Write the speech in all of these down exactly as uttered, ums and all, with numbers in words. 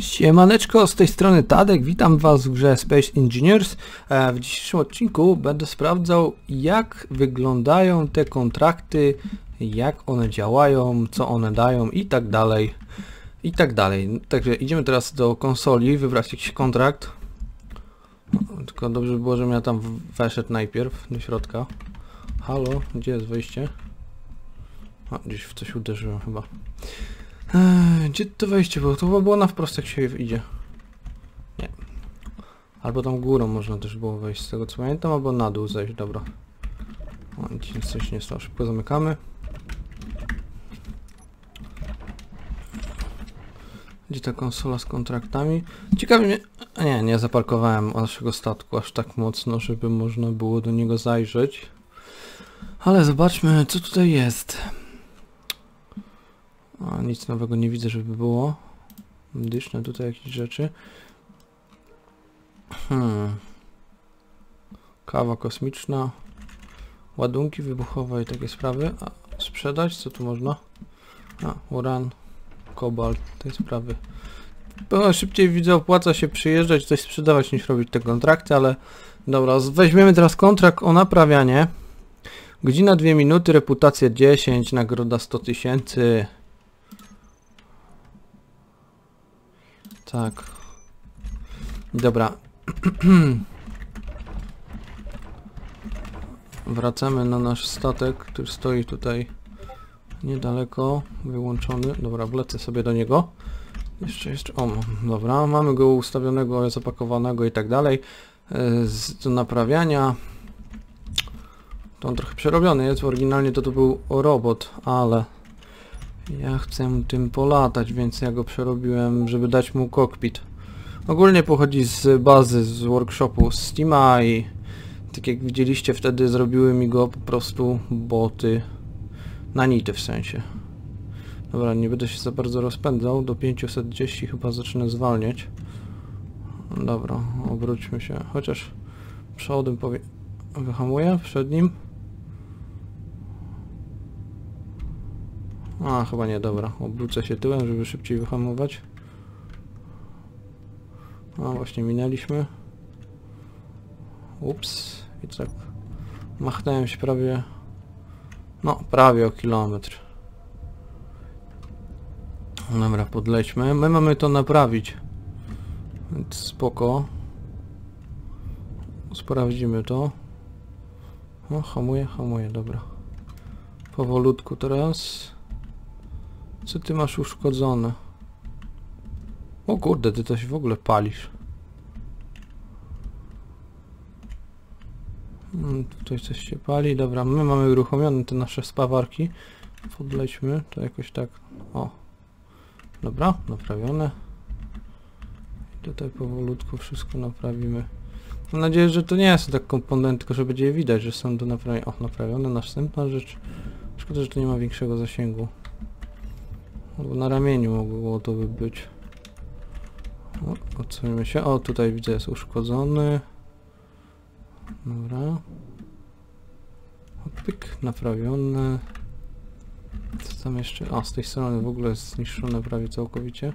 Siemaneczko, z tej strony Tadek, witam was w grze Space Engineers. W dzisiejszym odcinku będę sprawdzał, jak wyglądają te kontrakty, jak one działają, co one dają i tak dalej, i tak dalej. Także idziemy teraz do konsoli, wybrać jakiś kontrakt. No, tylko dobrze by było, żebym ja tam weszedł najpierw do środka. Halo, gdzie jest wejście? A, gdzieś w coś uderzyłem chyba. Eee, gdzie to wejście było? To chyba było na wprost, jak się idzie. Nie. Albo tam górą można też było wejść, z tego co pamiętam, albo na dół zejść, dobra. O, nic coś nie stało. Szybko zamykamy. Gdzie ta konsola z kontraktami? Ciekawi mnie... Nie, nie zaparkowałem naszego statku aż tak mocno, żeby można było do niego zajrzeć. Ale zobaczmy, co tutaj jest. A, nic nowego nie widzę, żeby było. Medyczne tutaj jakieś rzeczy. Hmm. Kawa kosmiczna. Ładunki wybuchowe i takie sprawy. A, sprzedać? Co tu można? A, uran, kobalt, te sprawy. Pewno szybciej widzę, opłaca się przyjeżdżać, coś sprzedawać niż robić te kontrakty, ale dobra, weźmiemy teraz kontrakt o naprawianie. Godzina dwie minuty, reputacja dziesięć, nagroda sto tysięcy. Tak. Dobra. Wracamy na nasz statek, który stoi tutaj niedaleko, wyłączony. Dobra, wlecę sobie do niego. Jeszcze, jeszcze, o, dobra, mamy go ustawionego, zapakowanego i tak dalej. Z, do naprawiania. To on trochę przerobiony jest, oryginalnie to to był robot, ale ja chcę tym polatać, więc ja go przerobiłem, żeby dać mu kokpit. Ogólnie pochodzi z bazy, z workshopu z Steama i tak jak widzieliście wtedy zrobiły mi go po prostu boty, nanity w sensie. Dobra, nie będę się za bardzo rozpędzał, do pięćset dziesięć chyba zacznę zwalniać. Dobra, obróćmy się, chociaż przodem powie... Wyhamuję przed nim. A, chyba nie, dobra. Obrócę się tyłem, żeby szybciej wyhamować. A, właśnie minęliśmy. Ups. I tak machnąłem się prawie... No, prawie o kilometr. Dobra, podlećmy. My mamy to naprawić. Więc spoko. Sprawdzimy to. O, hamuje, hamuje, dobra. Powolutku teraz. Co ty masz uszkodzone? O kurde, ty to się w ogóle palisz. Hmm, tutaj coś się pali, dobra, my mamy uruchomione te nasze spawarki. Podlećmy, to jakoś tak, o. Dobra, naprawione. I tutaj powolutku wszystko naprawimy. Mam nadzieję, że to nie są tak komponenty, tylko że będzie je widać, że są do naprawienia. O, naprawione. Następna rzecz. Szkoda, że to nie ma większego zasięgu. Albo na ramieniu mogło to by być. O, odsuńmy się. O, tutaj widzę, jest uszkodzony. Dobra. O, pyk, naprawione. Co tam jeszcze? O, z tej strony w ogóle jest zniszczone prawie całkowicie.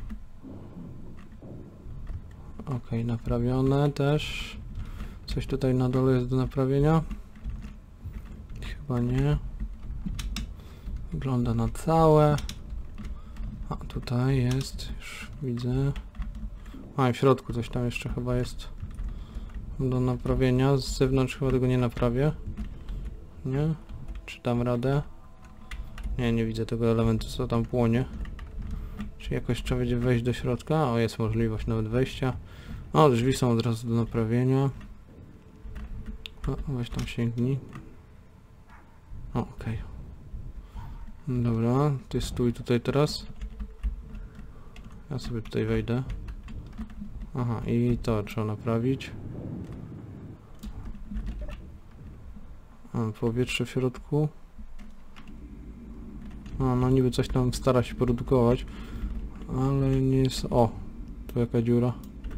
Ok, naprawione też. Coś tutaj na dole jest do naprawienia? Chyba nie. Wygląda na całe. A tutaj jest, już widzę. A, w środku coś tam jeszcze chyba jest do naprawienia. Z zewnątrz chyba tego nie naprawię. Nie? Czy dam radę? Nie, nie widzę tego elementu, co tam płonie. Czy jakoś trzeba będzie wejść do środka? O, jest możliwość nawet wejścia. O, drzwi są od razu do naprawienia. O, weź tam sięgnij. O, okej. Okay. Dobra, ty stój tutaj teraz. Ja sobie tutaj wejdę. Aha, i to trzeba naprawić. A, powietrze w środku. A, no niby coś tam stara się produkować. Ale nie jest... O! Tu jaka dziura.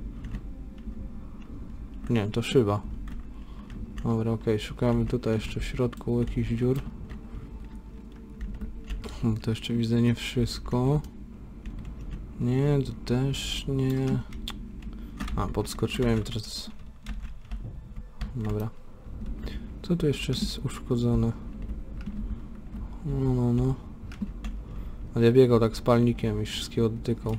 Nie, to szyba. Dobra, okej, okay. Szukamy tutaj jeszcze w środku jakichś dziur. To jeszcze widzę nie wszystko. Nie, to też nie. A, podskoczyłem teraz. Dobra. Co tu jeszcze jest uszkodzone? No, no, no. Ale biegał tak z palnikiem i wszystkiego dotykał.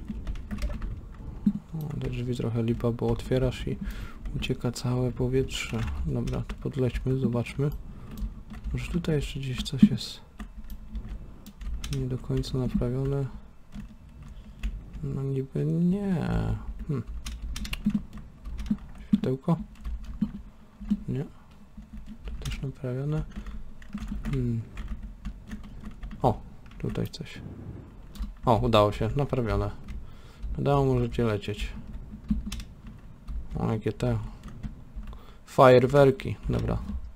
O, te drzwi trochę lipa, bo otwierasz i ucieka całe powietrze. Dobra, to podlećmy, zobaczmy. Może tutaj jeszcze gdzieś coś jest nie do końca naprawione. No niby nie. Hmm. Światełko? Nie. To też naprawione. Hmm. O, tutaj coś. O, udało się, naprawione. Udało, możecie lecieć. O, jakie te fajerwerki, dobra.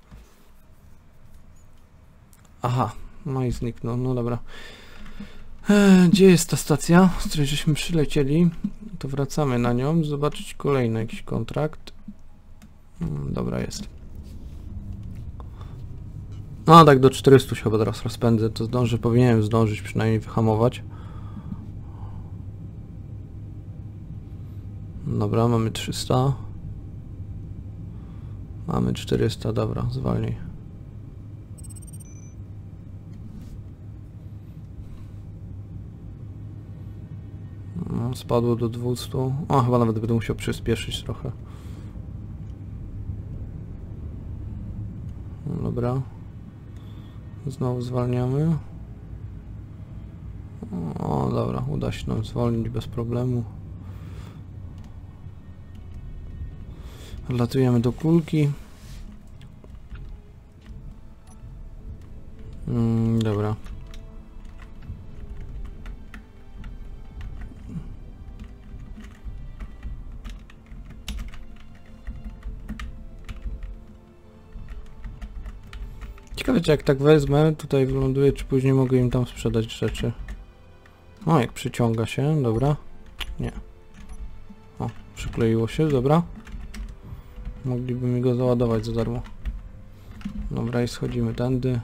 Aha, no i zniknął, no dobra. Eee, gdzie jest ta stacja, z której żeśmy przylecieli? To wracamy na nią, zobaczyć kolejny jakiś kontrakt. Hmm, dobra, jest. No tak do czterystu się chyba teraz rozpędzę, to zdążę, powinienem zdążyć przynajmniej wyhamować. Dobra, mamy trzysta. Mamy czterysta, dobra, zwalnij. No, spadło do dwustu. O, chyba nawet będę musiał przyspieszyć trochę. Dobra. Znowu zwalniamy. O, dobra, uda się nam zwolnić bez problemu. Latujemy do kulki. Mm, dobra. Ciekawe, czy jak tak wezmę, tutaj wyląduję, czy później mogę im tam sprzedać rzeczy. O, jak przyciąga się, dobra. Nie. O, przykleiło się, dobra. Mogliby mi go załadować za darmo. Dobra, i schodzimy tędy.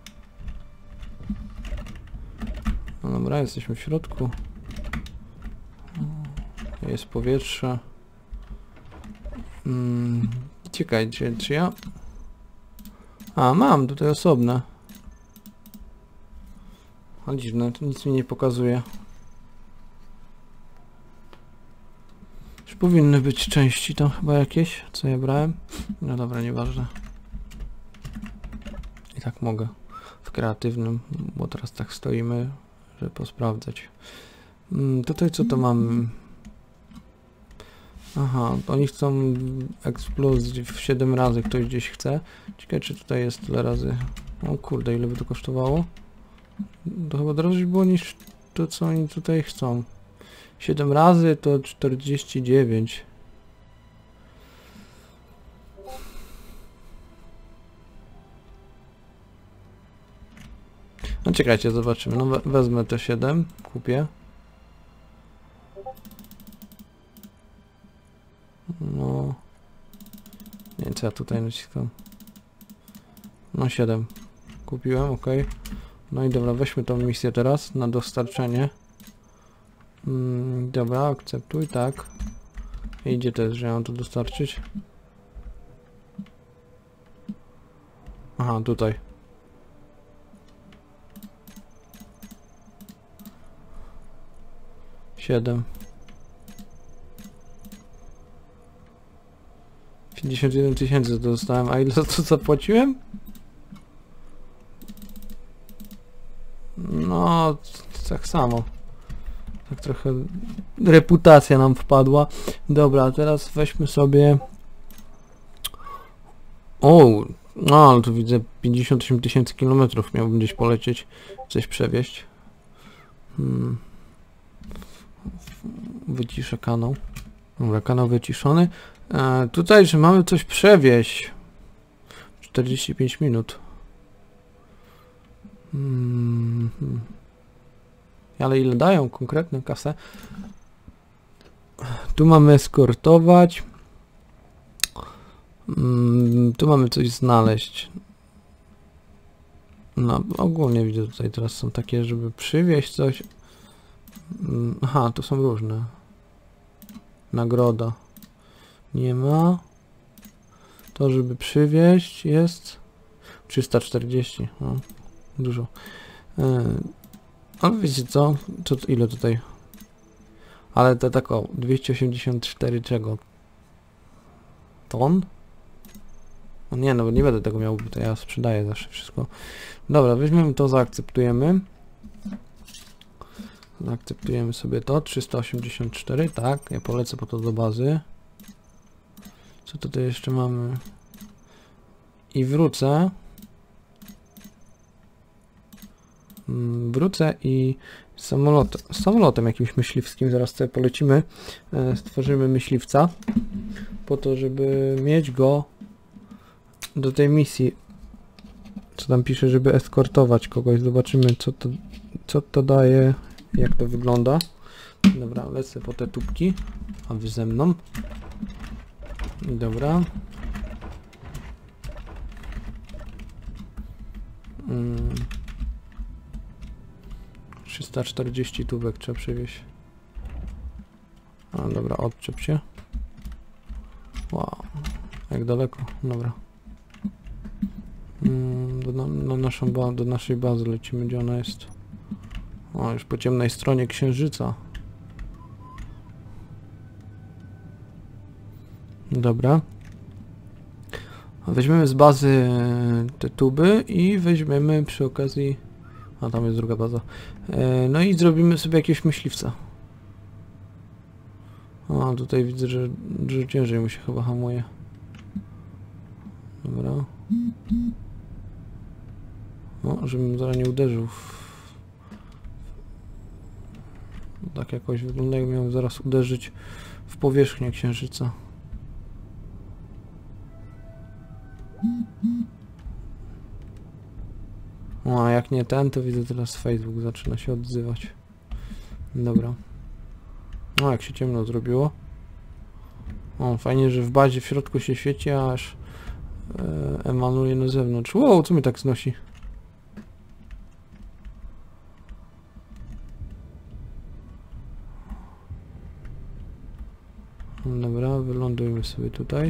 No dobra, jesteśmy w środku. Jest powietrze. Hmm, czekajcie, czy ja... A, mam tutaj osobne. Ale dziwne, to nic mi nie pokazuje. Czy powinny być części tam chyba jakieś, co ja brałem? No dobra, nieważne. I tak mogę w kreatywnym, bo teraz tak stoimy, żeby posprawdzać. Hmm, tutaj co to mam? Aha, oni chcą eksplozji w siedem razy, ktoś gdzieś chce. Ciekawe, czy tutaj jest tyle razy. O kurde, ile by to kosztowało? To chyba drożej było niż to, co oni tutaj chcą. siedem razy to czterdzieści dziewięć. No czekajcie, zobaczymy. No we wezmę te siedem, kupię. No... Nie wiem, co ja tutaj naciskam. No siedem. Kupiłem, ok. No i dobra, weźmy tą misję teraz na dostarczenie. Mm, dobra, akceptuj, tak. I gdzie to jest, że ja mam to dostarczyć? Aha, tutaj. siedem. pięćdziesiąt jeden tysięcy to dostałem, a ile za to zapłaciłem? No, tak samo. Tak trochę reputacja nam wpadła. Dobra, teraz weźmy sobie... O, no ale tu widzę pięćdziesiąt osiem tysięcy kilometrów miałbym gdzieś polecieć, coś przewieźć. Hmm. Wyciszę kanał. Dobra, kanał wyciszony. E, tutaj, że mamy coś przewieźć. czterdzieści pięć minut. Hmm. Ale ile dają konkretną kasę? Tu mamy eskortować. Hmm, tu mamy coś znaleźć. No, ogólnie widzę tutaj teraz są takie, żeby przywieźć coś. Aha, to są różne. Nagroda. Nie ma. To, żeby przywieźć, jest trzysta czterdzieści. No, dużo. Yy, ale wiecie co? co? Ile tutaj? Ale to tak o, dwieście osiemdziesiąt cztery czego? Ton? No nie, no bo nie będę tego miał, bo to ja sprzedaję zawsze wszystko. Dobra, weźmiemy to, zaakceptujemy. Zaakceptujemy sobie to. trzysta osiemdziesiąt cztery, tak. Ja polecę po to do bazy. Co tutaj jeszcze mamy? I wrócę. Mm, wrócę i samolot, samolotem jakimś myśliwskim zaraz sobie polecimy. E, stworzymy myśliwca po to, żeby mieć go do tej misji. Co tam pisze, żeby eskortować kogoś. Zobaczymy, co to, co to daje, jak to wygląda. Dobra, lecę po te tubki, a wy ze mną. Dobra. Hmm. trzysta czterdzieści tubek trzeba przywieźć. A dobra, odczep się. Wow, jak daleko, dobra. Hmm, do, na, na naszą ba do naszej bazy lecimy, gdzie ona jest. O, już po ciemnej stronie Księżyca. Dobra. Weźmiemy z bazy te tuby i weźmiemy przy okazji... A tam jest druga baza. E, no i zrobimy sobie jakiegoś myśliwca. A tutaj widzę, że, że ciężej mu się chyba hamuje. Dobra. No, żebym zaraz nie uderzył w... Tak jakoś wygląda, jak miałem zaraz uderzyć w powierzchnię Księżyca. O, a jak nie ten, to widzę teraz Facebook zaczyna się odzywać. Dobra. O, jak się ciemno zrobiło. O, fajnie, że w bazie w środku się świeci, a aż e, emanuje na zewnątrz. Wow, co mi tak znosi? Dobra, wylądujmy sobie tutaj.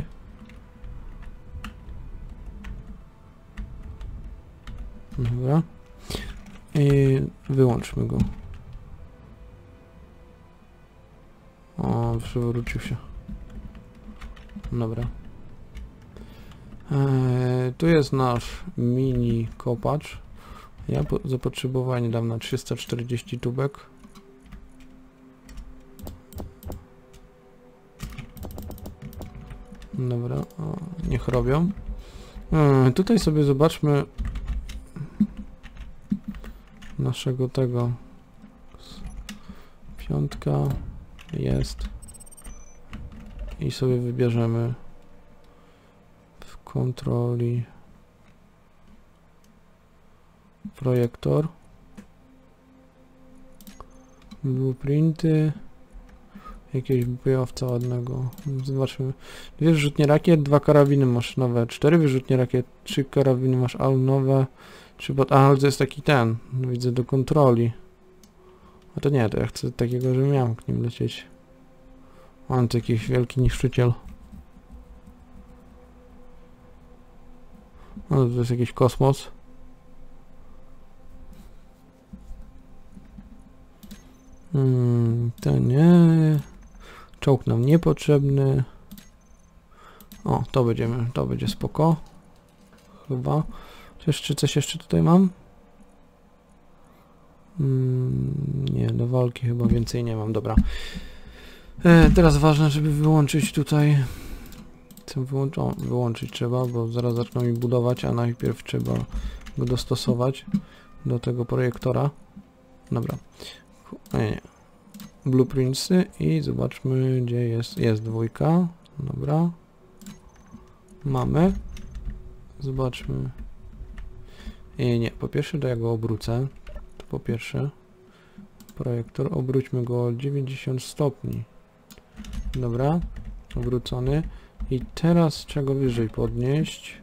Dobra. I wyłączmy go. O, przewrócił się. Dobra. Eee, tu jest nasz mini kopacz. Ja po zapotrzebowanie dam na trzysta czterdzieści tubek. Dobra, o, niech robią. Eee, tutaj sobie zobaczmy naszego tego. Piątka jest. I sobie wybierzemy w kontroli projektor, blueprinty, jakiegoś bojowca ładnego. Zobaczmy. Dwie wyrzutnie rakiet, dwa karabiny maszynowe, cztery wyrzutnie rakiet, trzy karabiny maszynowe, trzy bot... A, to jest taki ten, widzę, do kontroli. A to nie, to ja chcę takiego, że miałem k nim lecieć. On to jakiś wielki niszczyciel. O, to jest jakiś kosmos. Hmm, to nie. Czołg nam niepotrzebny. O, to będziemy, to będzie spoko. Chyba. Jeszcze coś jeszcze tutaj mam? Hmm, nie, do walki chyba więcej nie mam, dobra. E, teraz ważne, żeby wyłączyć tutaj. Co wyłącz o, wyłączyć trzeba, bo zaraz zaczną mi budować, a najpierw trzeba go dostosować do tego projektora. Dobra. Nie, nie. Blueprintsy i zobaczmy, gdzie jest. Jest dwójka. Dobra. Mamy. Zobaczmy. Nie, nie. Po pierwsze to ja go obrócę. To po pierwsze. Projektor. Obróćmy go o dziewięćdziesiąt stopni. Dobra. Obrócony. I teraz czego wyżej podnieść?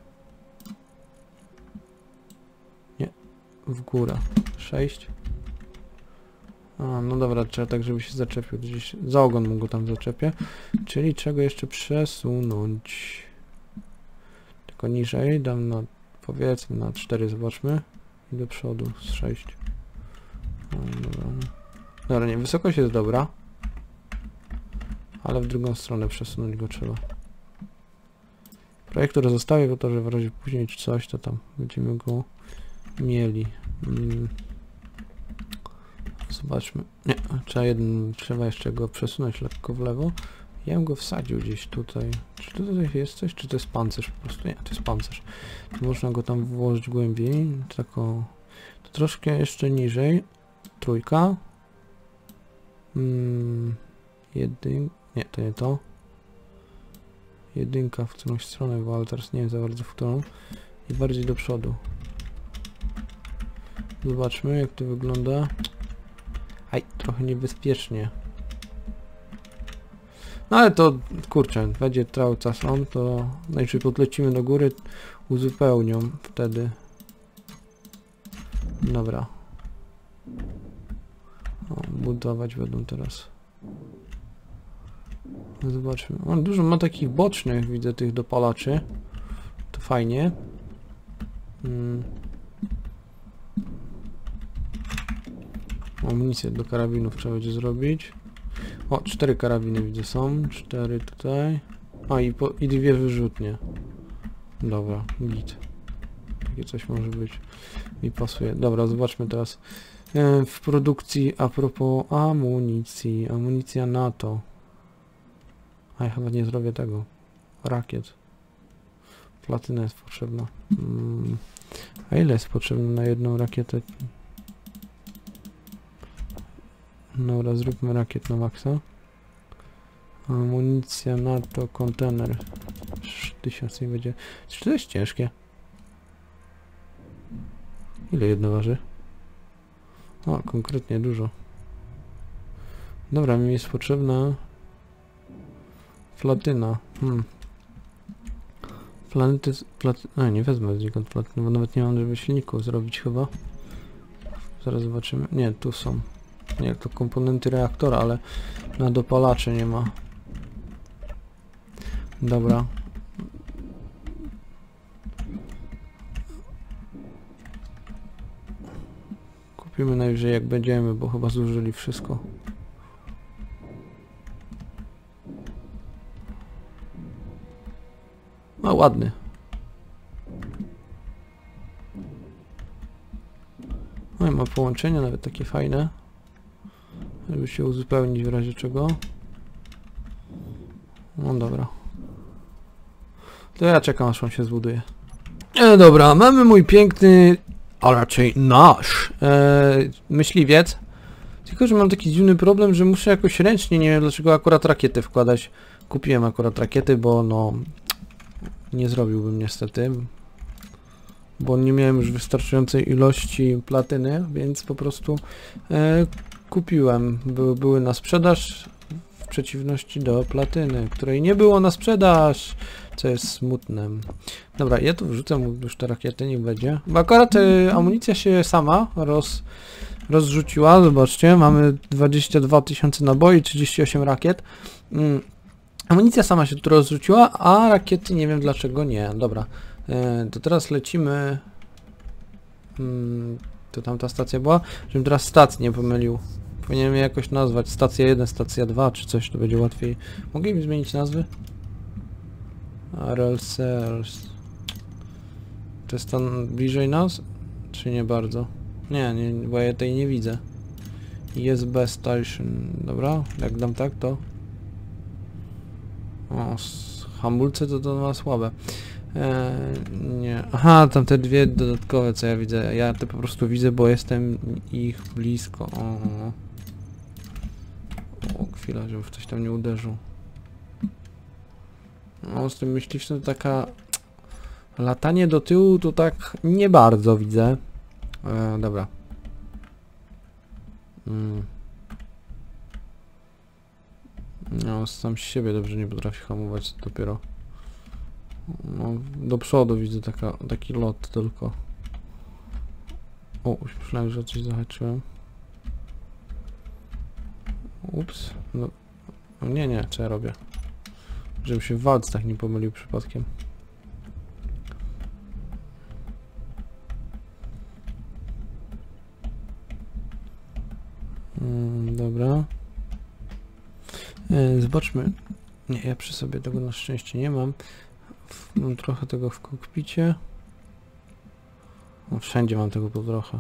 Nie. W górę. sześć. A, no dobra, trzeba tak, żeby się zaczepił gdzieś. Za ogon mu go tam zaczepię. Czyli czego jeszcze przesunąć? Tylko niżej, dam na, powiedzmy na cztery, zobaczmy. I do przodu z sześć. Dobra. Dobra, nie, wysokość jest dobra. Ale w drugą stronę przesunąć go trzeba. Projektor zostawię po to, że w razie później czy coś, to tam będziemy go mieli. Hmm. Zobaczmy. Nie, trzeba, jeden, trzeba jeszcze go przesunąć lekko w lewo. Ja bym go wsadził gdzieś tutaj. Czy tutaj jest coś? Czy to jest pancerz po prostu? Nie, to jest pancerz. To można go tam włożyć głębiej. Taką, to troszkę jeszcze niżej. Trójka. Hmm, jedyn... Nie, to nie to. Jedynka w którąś stronę, bo teraz nie wiem za bardzo w którą. I bardziej do przodu. Zobaczmy, jak to wygląda. Aj, trochę niebezpiecznie. No ale to, kurczę, będzie trwał czas on, to najszybciej podlecimy do góry, uzupełnią wtedy. Dobra. O, budować będą teraz. Zobaczmy. On dużo ma takich bocznych, widzę, tych dopalaczy. To fajnie. Hmm. Amunicję do karabinów trzeba będzie zrobić. O, cztery karabiny widzę są. Cztery tutaj. A i, po, i dwie wyrzutnie. Dobra, git. Takie coś może być. Mi pasuje. Dobra, zobaczmy teraz. E, w produkcji a propos amunicji. Amunicja NATO. A ja chyba nie zrobię tego. Rakiet. Platyna jest potrzebna. Hmm. A ile jest potrzebne na jedną rakietę? Dobra, zróbmy rakiet na maksa. Amunicja NATO, kontener. Tysiąc nie będzie. Czy to jest ciężkie? Ile jedno waży? O, konkretnie dużo. Dobra, mi jest potrzebna platyna. Hmm. Planety... Platy... A, nie wezmę znikąd platyny, bo nawet nie mam, żeby silników zrobić chyba. Zaraz zobaczymy. Nie, tu są. Nie, to komponenty reaktora, ale na dopalacze nie ma. Dobra. Kupimy najwyżej jak będziemy, bo chyba zużyli wszystko. No ładny. No i ma połączenia nawet takie fajne. Żeby się uzupełnić w razie czego. No dobra. To ja czekam aż on się zbuduje. E, dobra, mamy mój piękny, a raczej nasz e, myśliwiec. Tylko, że mam taki dziwny problem, że muszę jakoś ręcznie, nie wiem dlaczego akurat rakiety wkładać. Kupiłem akurat rakiety, bo no nie zrobiłbym niestety. Bo nie miałem już wystarczającej ilości platyny, więc po prostu e, kupiłem. Były, były na sprzedaż w przeciwności do platyny, której nie było na sprzedaż, co jest smutne. Dobra, ja tu wrzucę już te rakiety, niech będzie. Bo akurat e, amunicja się sama roz, rozrzuciła. Zobaczcie, mamy dwadzieścia dwa tysiące naboi, trzydzieści osiem rakiet. Mm. Amunicja sama się tu rozrzuciła, a rakiety nie wiem dlaczego nie. Dobra, e, to teraz lecimy. Hmm, to tam ta stacja była, żebym teraz stacji nie pomylił. Powinienem je jakoś nazwać. Stacja jeden, stacja dwa, czy coś, to będzie łatwiej. Mogę mi zmienić nazwy? Arel Cells. To jest tam bliżej nas? Czy nie bardzo? Nie, nie, bo ja tej nie widzę. Jest B Station. Dobra, jak dam tak, to... O, hamulce to to ma słabe. Eee, nie. Aha, tam te dwie dodatkowe, co ja widzę. Ja to po prostu widzę, bo jestem ich blisko. O, o chwila, żeby w coś tam nie uderzył. No, z tym myśliwcem to taka... Latanie do tyłu to tak nie bardzo widzę. Eee, dobra. Mm. No, sam z siebie dobrze nie potrafi hamować dopiero. No, do przodu widzę taka, taki lot tylko. O, myślałem, że coś zahaczyłem. Ups. No, no nie, nie, co ja robię? Żebym się w walce tak nie pomylił przypadkiem. Mm, dobra. E, zobaczmy. Nie, ja przy sobie tego na szczęście nie mam. W, mam trochę tego w kokpicie. No, wszędzie mam tego po trochę.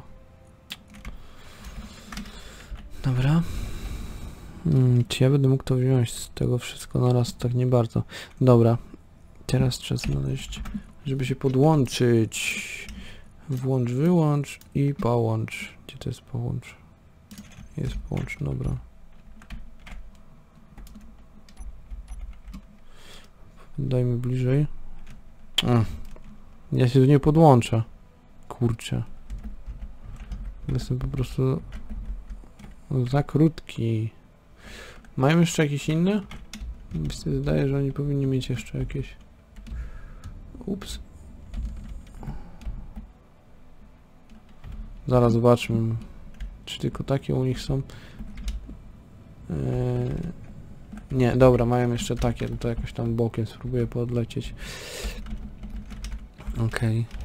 Dobra. Hmm, czy ja będę mógł to wziąć z tego wszystko na raz? Tak nie bardzo. Dobra. Teraz trzeba znaleźć, żeby się podłączyć. Włącz, wyłącz i połącz. Gdzie to jest połącz? Jest połącz, dobra. Dajmy bliżej. Ech. Ja się tu nie podłączę. Kurczę. Jestem po prostu za krótki. Mają jeszcze jakieś inne? Mi się wydaje, że oni powinni mieć jeszcze jakieś. Ups. Zaraz zobaczmy, czy tylko takie u nich są. Eee, nie, dobra, mają jeszcze takie, to jakoś tam bokiem spróbuję podlecieć. Okej. Okay.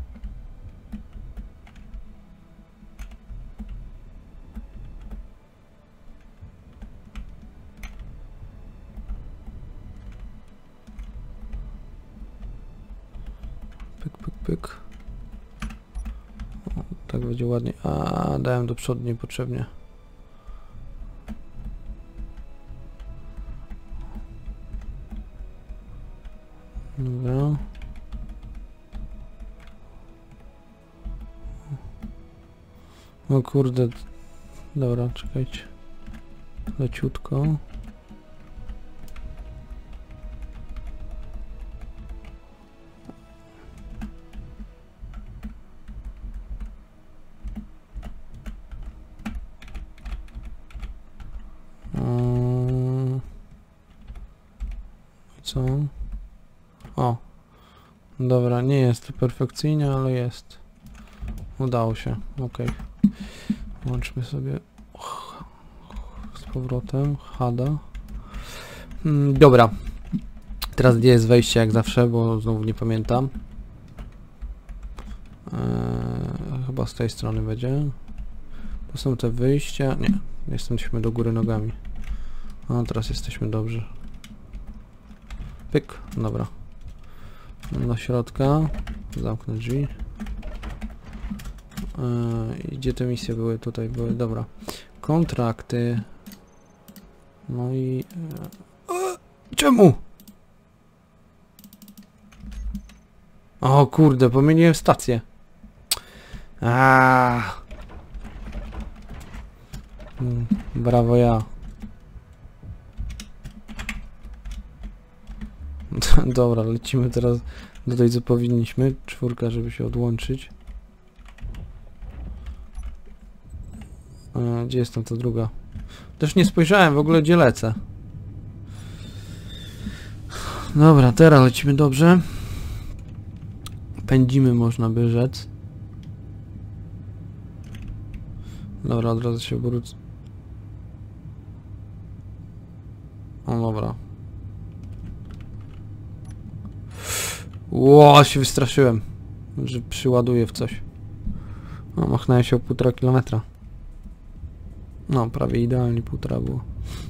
Pyk, pyk, pyk. O, tak będzie ładnie. A, dałem do przodu niepotrzebnie. Dobra. No kurde. Dobra, czekajcie. Leciutko. Co? O. Dobra, nie jest to perfekcyjnie, ale jest. Udało się. Ok. Włączmy sobie z powrotem Hada. Hmm, dobra. Teraz gdzie jest wejście jak zawsze, bo znowu nie pamiętam. Eee, chyba z tej strony będzie. To są te wyjścia. Nie. Jesteśmy do góry nogami. No teraz jesteśmy dobrze. Pyk. Dobra. Do środka. Zamknę drzwi. Yy, gdzie te misje były? Tutaj były. Dobra. Kontrakty. No i... Yy. Czemu? O kurde, pomyliłem stację. Aaaa. Hmm, brawo ja. Dobra, lecimy teraz do tej, co powinniśmy. Czwórka, żeby się odłączyć. A, gdzie jest tam ta druga? Też nie spojrzałem w ogóle, gdzie lecę. Dobra, teraz lecimy dobrze. Pędzimy, można by rzec. Dobra, od razu się obrócę. O, dobra. Ło, się wystraszyłem, że przyładuję w coś. No, machnąłem się o półtora kilometra. No, prawie idealnie półtora było.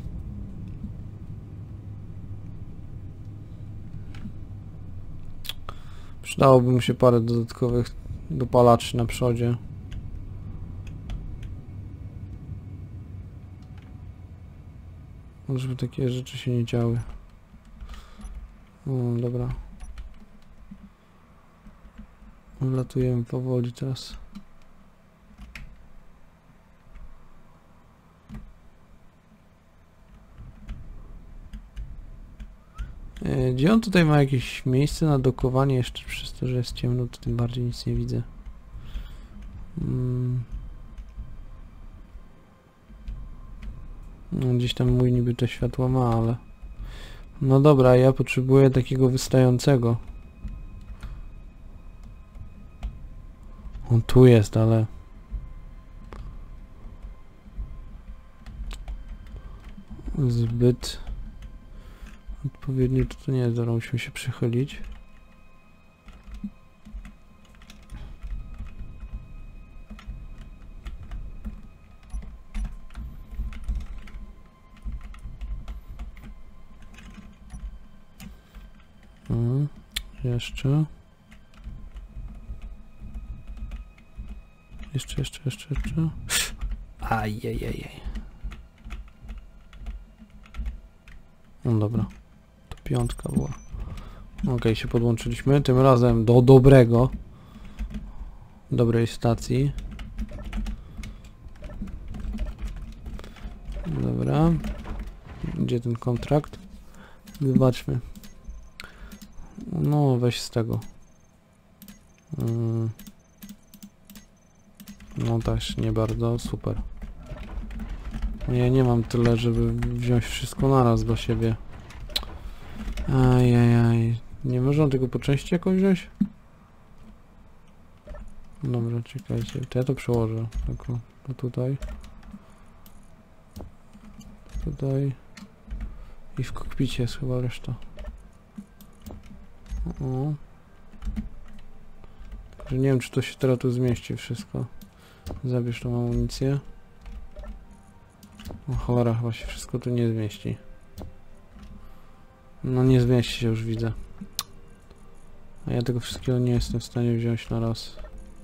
Przydałoby mu się parę dodatkowych dopalaczy na przodzie. Żeby takie rzeczy się nie działy. O, dobra. Latujemy powoli teraz. E, gdzie on tutaj ma jakieś miejsce na dokowanie? Jeszcze przez to, że jest ciemno, to tym bardziej nic nie widzę. Hmm. No, gdzieś tam mój niby to światło ma, ale... No dobra, ja potrzebuję takiego wystającego. On tu jest, ale... zbyt odpowiednio, to, to nie jest, dobra, musimy się przychylić. Hmm, jeszcze. Jeszcze, jeszcze, jeszcze, jeszcze. Ajajajaj. No dobra. To piątka była. Okej, okay, się podłączyliśmy. Tym razem do dobrego. Dobrej stacji. Dobra. Gdzie ten kontrakt? Zobaczmy. No, weź z tego. Hmm. No też nie bardzo, super. Ja nie mam tyle, żeby wziąć wszystko naraz do siebie. Ajajaj. Nie można tego po części jakoś wziąć? Dobra, czekajcie. To ja to przełożę. Tak, to tutaj. Tutaj. I w kokpicie jest chyba reszta. O. Także nie wiem, czy to się teraz tu zmieści wszystko. Zabierz tą amunicję. O cholera, chyba się wszystko tu nie zmieści. No nie zmieści się, już widzę. A ja tego wszystkiego nie jestem w stanie wziąć na raz.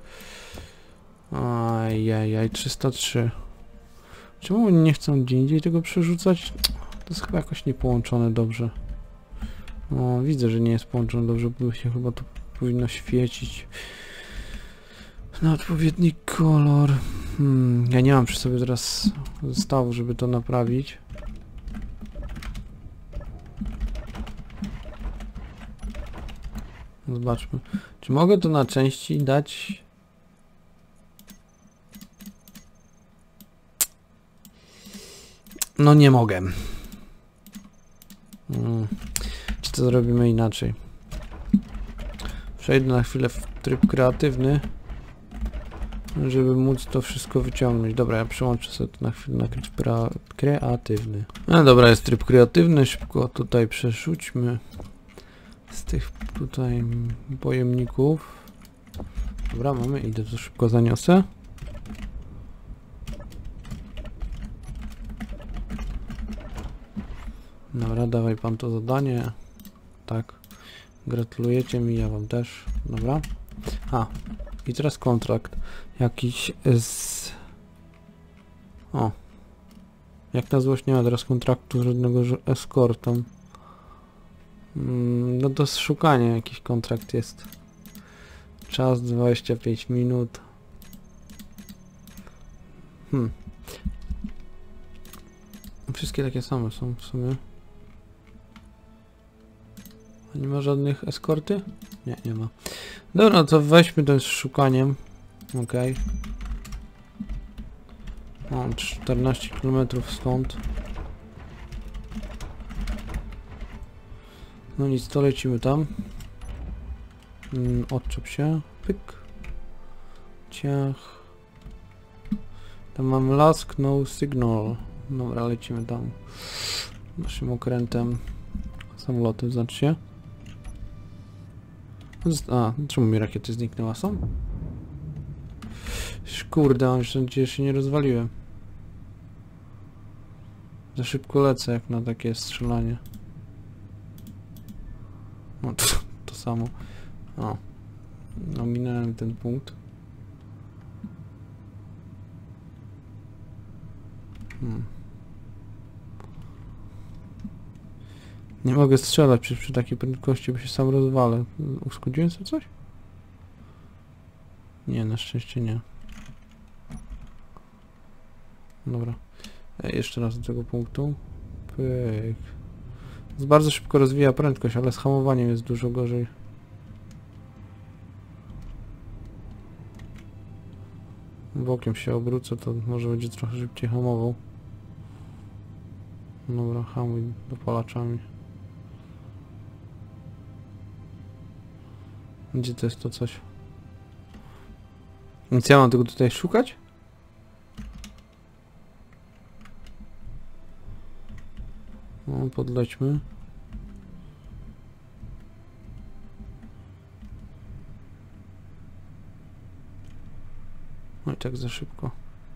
Ajajaj, trzysta trzy. Czemu oni nie chcą gdzie indziej tego przerzucać? To jest chyba jakoś niepołączone dobrze. O, widzę, że nie jest połączone dobrze, bo się chyba to powinno świecić na odpowiedni kolor. Hmm, ja nie mam przy sobie teraz zestawu, żeby to naprawić. Zobaczmy. Czy mogę to na części dać? No nie mogę. Hmm. Czy to zrobimy inaczej? Przejdę na chwilę w tryb kreatywny, żeby móc to wszystko wyciągnąć. Dobra, ja przełączę sobie to na chwilę na tryb kreatywny. No dobra, jest tryb kreatywny, szybko tutaj przerzućmy z tych tutaj pojemników. Dobra, mamy, idę to szybko zaniosę. Dobra, dawaj pan to zadanie. Tak. Gratulujecie mi, ja wam też. Dobra. A. I teraz kontrakt. Jakiś z... O. Jak na złość nie ma teraz kontraktu żadnego z eskortą. Mm, no to szukanie jakiś kontrakt jest. Czas dwadzieścia pięć minut. Hmm. Wszystkie takie same są w sumie. A nie ma żadnych eskorty? Nie, nie ma. Dobra, to weźmy to z szukaniem. Okej. Mam czternaście kilometrów stąd. No nic, to lecimy tam. Mm, odczep się. Pyk. Ciach. Tam mam lask, no signal. Dobra, lecimy tam. Naszym okrętem. Samolotem, znaczy się. A, czemu mi rakiety zniknęła? Są? Kurde, mam jeszcze nadzieję, że się nie rozwaliłem. Za szybko lecę jak na takie strzelanie. No to, to samo. O. Ominąłem ten punkt. Hmm. Nie mogę strzelać przy, przy takiej prędkości, bo się sam rozwalę. Uszkodziłem sobie coś? Nie, na szczęście nie. Dobra. E, jeszcze raz do tego punktu. Pyk. Bardzo szybko rozwija prędkość, ale z hamowaniem jest dużo gorzej. Bokiem się obrócę, to może będzie trochę szybciej hamował. Dobra, hamuj dopalaczami. Gdzie to jest to coś? Więc ja mam tego tutaj szukać? No, podlećmy. No i tak za szybko.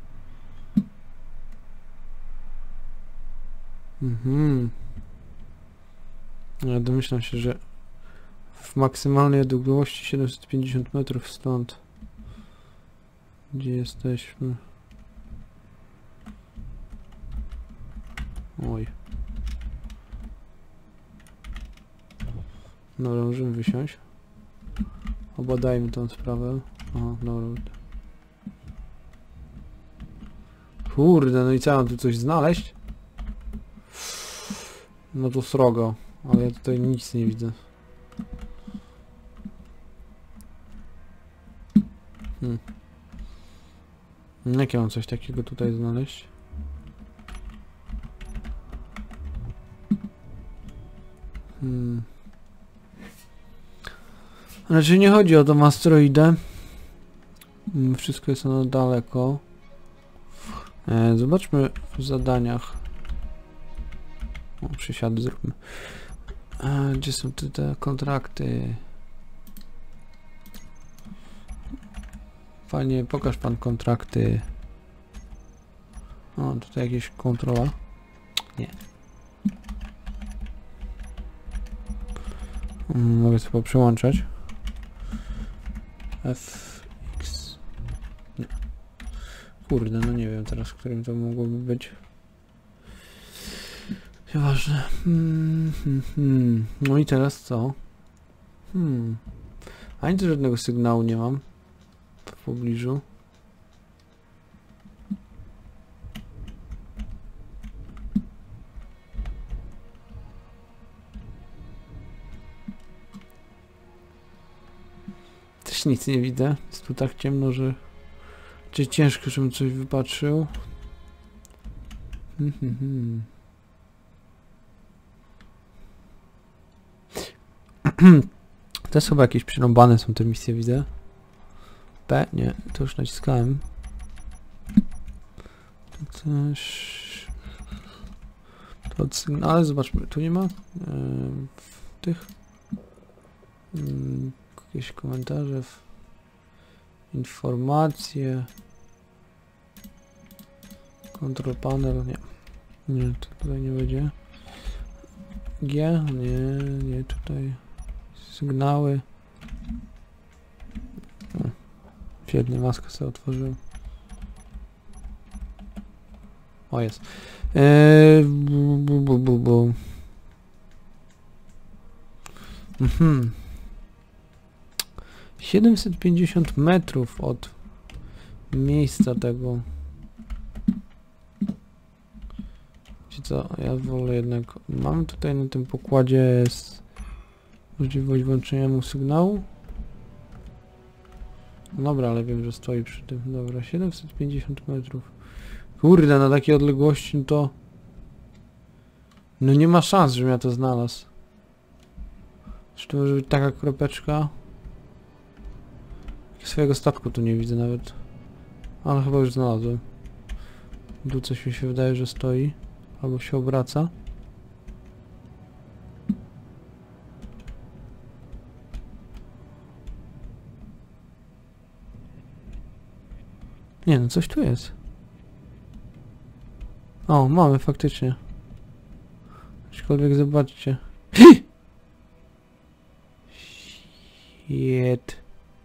Mhm. Ja domyślam się, że w maksymalnej odległości siedemset pięćdziesiąt metrów stąd. Gdzie jesteśmy? Oj. Dobra, możemy wysiąść. Obadajmy tą sprawę. Aha, dobra. Kurde, no i co, mam tu coś znaleźć? No to srogo, ale ja tutaj nic nie widzę. Hmm. Jak ja mam coś takiego tutaj znaleźć? Hmm. Znaczy nie chodzi o tą asteroidę. Wszystko jest ono daleko. E, zobaczmy w zadaniach. O, przysiady zróbmy. E, gdzie są te, te kontrakty? Panie, pokaż pan kontrakty. O, tutaj jakieś kontrola. Nie. Mogę sobie poprzełączać. F, X. Nie. Kurde, no nie wiem teraz, którym to mogłoby być. Nieważne. Hmm, hmm, hmm. No i teraz co? Hmm. Ani tu żadnego sygnału nie mam w pobliżu. Też nic nie widzę. Jest tu tak ciemno, że czy ciężko, żebym coś wypatrzył. Hmm, hmm, hmm. To jest chyba jakieś przerąbane są te misje, widzę. P? Nie, to już naciskałem. To też... To od sygnału, ale zobaczmy, tu nie ma? Yy, w tych... Yy, jakieś komentarze, w... informacje... Control panel, nie. Nie, to tutaj nie będzie. G? Nie, nie, tutaj... Sygnały. O, świetnie, maskę sobie otworzyłem. O, jest. Eee, bu, bu, bu, bu, bu. Mhm. siedemset pięćdziesiąt metrów od miejsca tego. Wiecie co, ja wolę jednak... Mamy tutaj na tym pokładzie możliwość włączenia mu sygnału. No dobra, ale wiem, że stoi przy tym. Dobra, siedemset pięćdziesiąt metrów. Kurde, na takiej odległości no to... No nie ma szans, żebym ja to znalazł. Czy to może być taka kropeczka? Swojego statku tu nie widzę nawet. Ale chyba już znalazłem. Tu coś mi się wydaje, że stoi. Albo się obraca. Nie no, coś tu jest. O, mamy faktycznie. Aczkolwiek zobaczcie. Shit.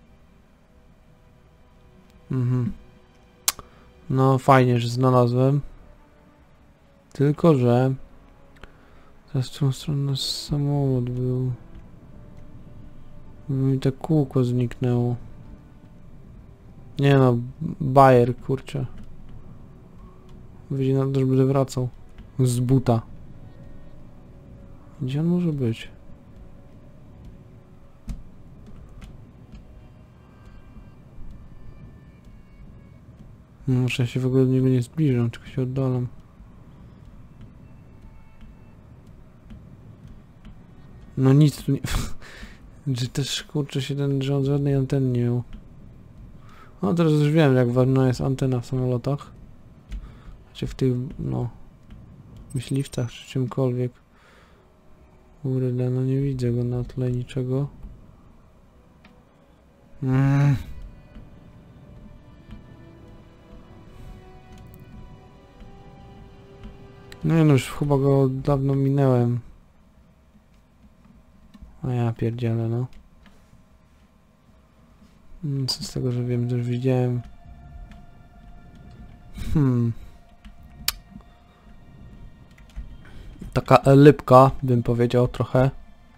Mhm. No fajnie, że znalazłem. Tylko, że... Teraz w tą stronę samolot był. Mi to kółko zniknęło. Nie no, bajer, kurczę. Widzi na to, że będę wracał. Z buta. Gdzie on może być? Może ja się w ogóle do niego nie zbliżam, tylko się oddalam. No nic tu nie... Że też kurczę się ten rząd żadnej anteny nie miał. No teraz już wiem, jak ważna jest antena w samolotach. Znaczy w tych, no... myśliwcach czy czymkolwiek. Kurde, no nie widzę go na tle niczego. Mm. No no już chyba go dawno minęłem. A ja pierdzielę, no. Co z tego, że wiem, że już widziałem. Hmm. Taka elipka, bym powiedział trochę.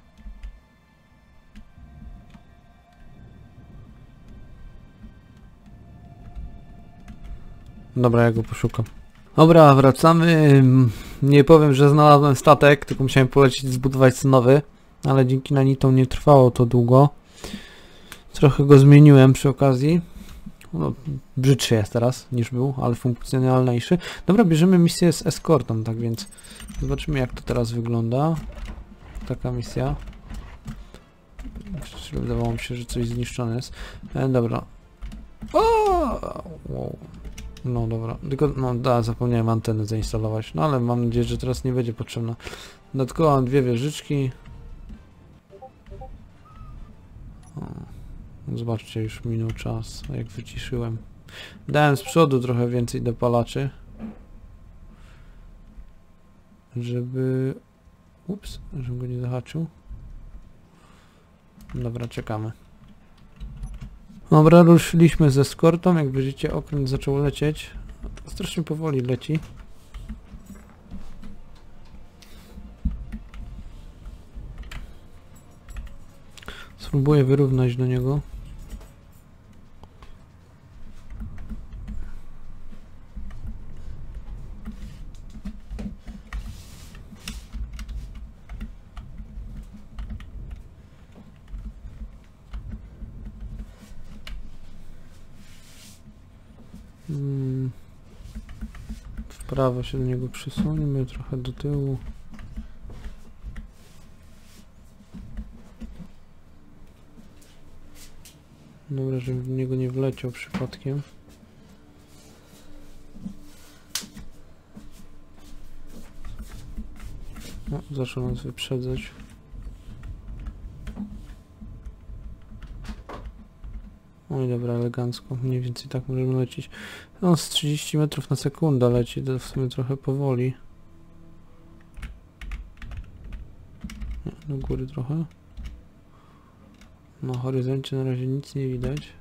Dobra, ja go poszukam. Dobra, wracamy. Nie powiem, że znalazłem statek, tylko musiałem polecieć zbudować nowy, ale dzięki nanitom nie trwało to długo. Trochę go zmieniłem przy okazji. No, brzydszy jest teraz niż był, ale funkcjonalniejszy. Dobra, bierzemy misję z eskortą, tak więc zobaczymy, jak to teraz wygląda. Taka misja. Wydawało mi się, że coś zniszczone jest. E, dobra. O! Wow. No dobra, tylko no da, zapomniałem antenę zainstalować, no ale mam nadzieję, że teraz nie będzie potrzebna. Dodatkowo mam dwie wieżyczki. O, zobaczcie, już minął czas, jak wyciszyłem. Dałem z przodu trochę więcej dopalaczy, żeby... Ups, żebym go nie zahaczył. Dobra, czekamy. Dobra, ruszyliśmy ze eskortą, jak widzicie okręt zaczął lecieć. Strasznie powoli leci. Spróbuję wyrównać do niego. Hmm. W prawo się do niego przysuńmy, trochę do tyłu. Dobra, żebym w niego nie wleciał przypadkiem. No, zaczął nas wyprzedzać. Oj, dobra, elegancko. Mniej więcej tak możemy lecieć. No, z trzydzieści metrów na sekundę leci, to w sumie trochę powoli. Nie, do góry trochę. Na horyzoncie na razie nic nie widać.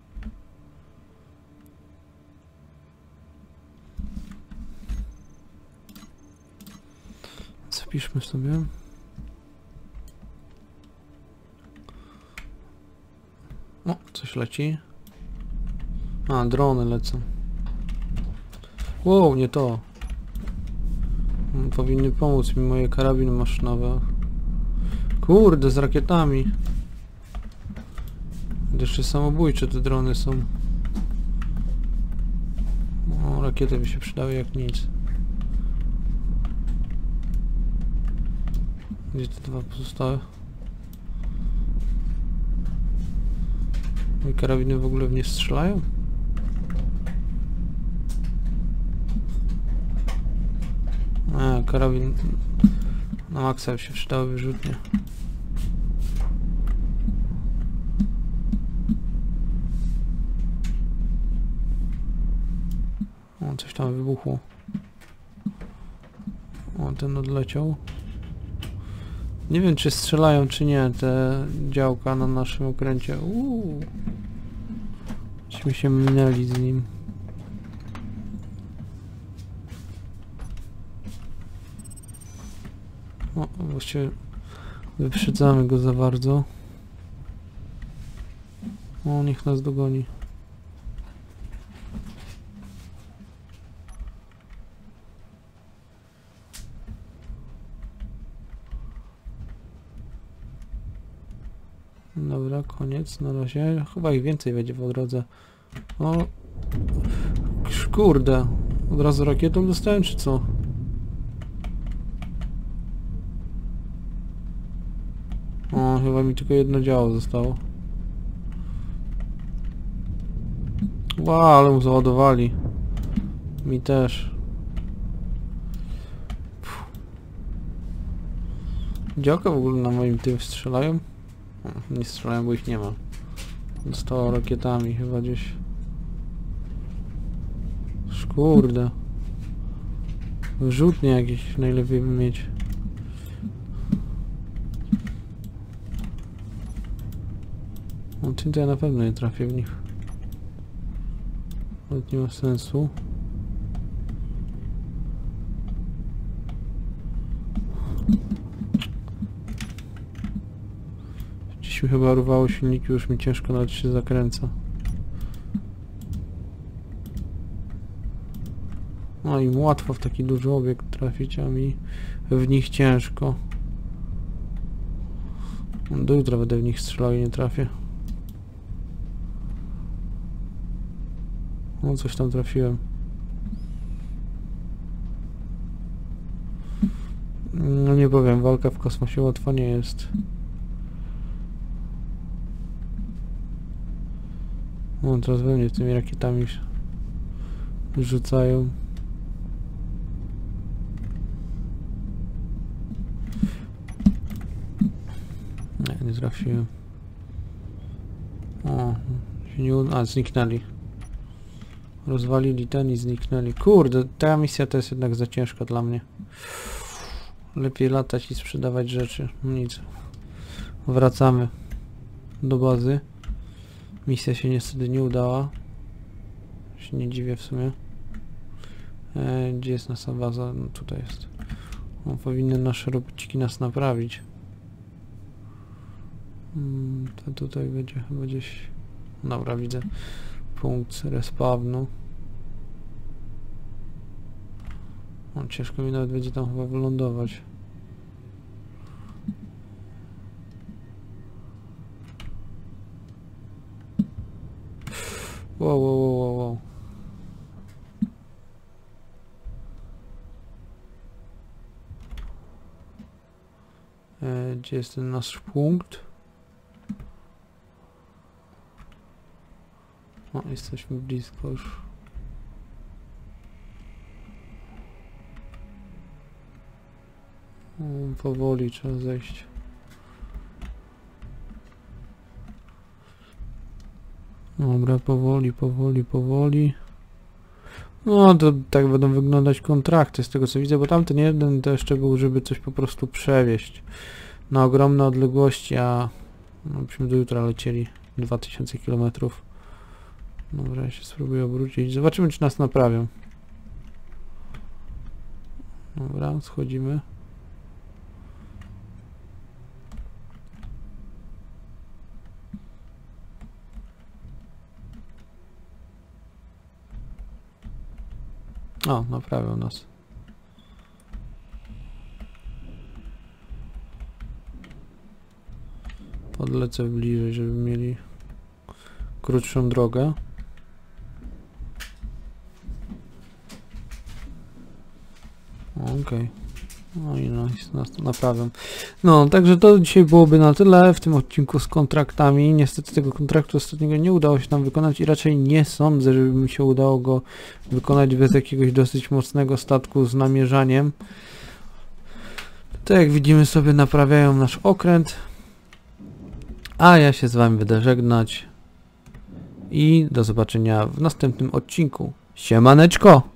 Zapiszmy sobie. O, coś leci. A, drony lecą. Wow, nie to. Powinny pomóc mi moje karabiny maszynowe. Kurde, z rakietami. Jeszcze samobójcze te drony są. O, rakiety by się przydały jak nic. Gdzie te dwa pozostałe? Moje karabiny w ogóle w nie strzelają? A, karabin na maksa by się przydały wyrzutnie. O, coś tam wybuchło. O, ten odleciał. Nie wiem, czy strzelają, czy nie, te działka na naszym okręcie. Uuu. Myśmy się minęli z nim. O, właściwie wyprzedzamy go za bardzo. O, niech nas dogoni. Dobra, koniec na razie. Chyba ich więcej będzie po drodze. O, kurde. Od razu rakietą dostałem, czy co? O, chyba mi tylko jedno działo zostało. Wow, ale mu załadowali. Mi też. Działka w ogóle na moim tym strzelają? Nie strzelają, bo ich nie ma. Dostało rakietami chyba gdzieś. Kurde. Rzutnie jakieś najlepiej by mieć. No tym to ja na pewno nie trafię w nich. Ale nie ma sensu. Dziś mi chyba rwało silniki, już mi ciężko nawet się zakręca. No im łatwo w taki duży obiekt trafić, a mi w nich ciężko. Do jutra będę w nich strzelał i nie trafię. No coś tam trafiłem. No nie powiem, walka w kosmosie łatwa nie jest. No teraz we mnie tymi rakietami rzucają. Nie, nie trafiłem. O, się nie uda... A, zniknęli. Rozwalili ten i zniknęli. Kurde, ta misja to jest jednak za ciężka dla mnie. Lepiej latać i sprzedawać rzeczy. Nic. Wracamy do bazy. Misja się niestety nie udała. Się nie dziwię w sumie. E, gdzie jest nasza baza? No tutaj jest. O, powinny nasze robociki nas naprawić. Hmm, to tutaj będzie chyba gdzieś... Dobra, widzę. Punkt respawnu. O, ciężko mi nawet będzie tam chyba wylądować. Wow, wow, wow, wow, wow. E, gdzie jest ten nasz punkt? O, jesteśmy blisko już. O, powoli trzeba zejść. Dobra, powoli, powoli, powoli. No to tak będą wyglądać kontrakty z tego co widzę, bo tamten jeden to jeszcze był, żeby coś po prostu przewieźć na ogromne odległości, a no, byśmy do jutra lecieli dwa tysiące kilometrów. Dobra, ja się spróbuję obrócić. Zobaczymy, czy nas naprawią. Dobra, schodzimy. O, naprawią nas. Podlecę bliżej, żeby mieli krótszą drogę. Okej. Okay. No i no, nas to naprawią. No, także to dzisiaj byłoby na tyle w tym odcinku z kontraktami. Niestety tego kontraktu ostatniego nie udało się nam wykonać i raczej nie sądzę, żeby mi się udało go wykonać bez jakiegoś dosyć mocnego statku z namierzaniem. Tak jak widzimy sobie naprawiają nasz okręt. A ja się z wami będę żegnać. I do zobaczenia w następnym odcinku. Siemaneczko!